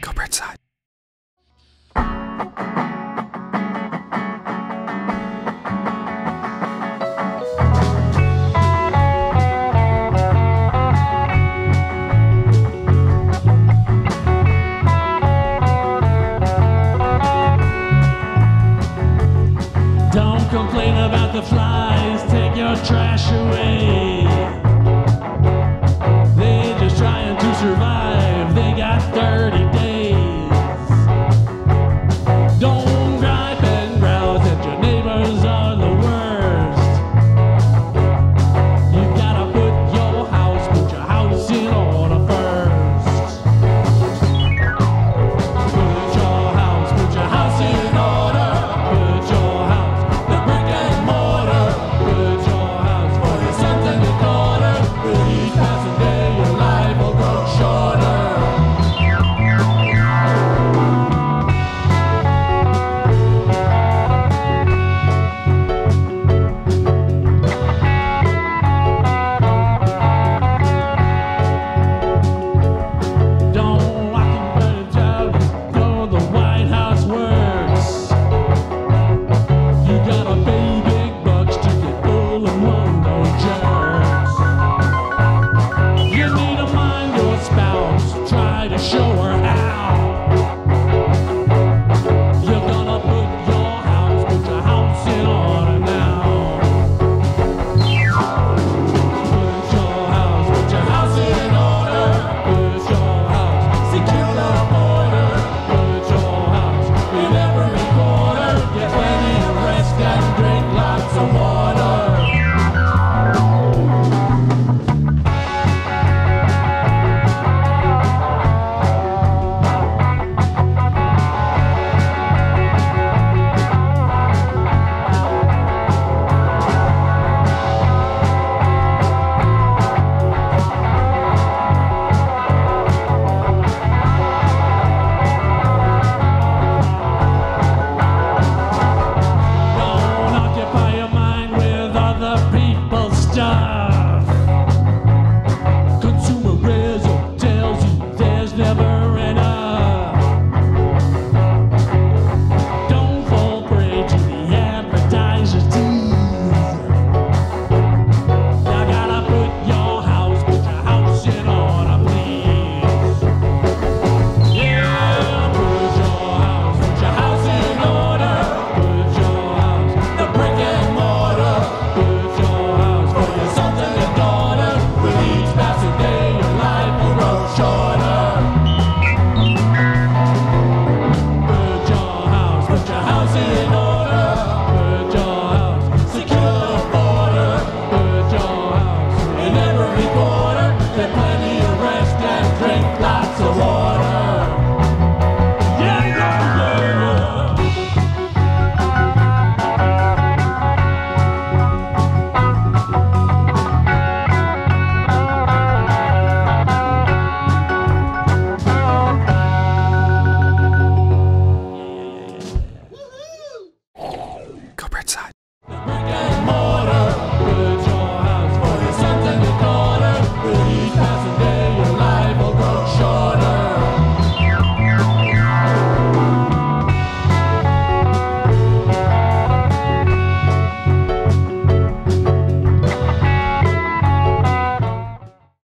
Go Bridgeside. Don't complain about the flies, take your trash away. They're just trying to survive, they got 30 days. Don't gripe and grouse that your neighbors are the worst. You gotta put your house in order first. Put your house in order. Put your house, the brick and mortar. Put your house for your sons and your daughters. With each passing day, your life will grow shorter. Don't rock and burn jobs, though the White House works. You gotta pay big bucks to get full among those jerks. You need to mind your spouse, try to show her how. You're gonna put your house in order now. Put your house in order. Put your house, secure the border. Put your house in every corner. Get plenty of rest and drink lots of water. Don't occupy your mind with other people's stuff. Consumerism tells you there's never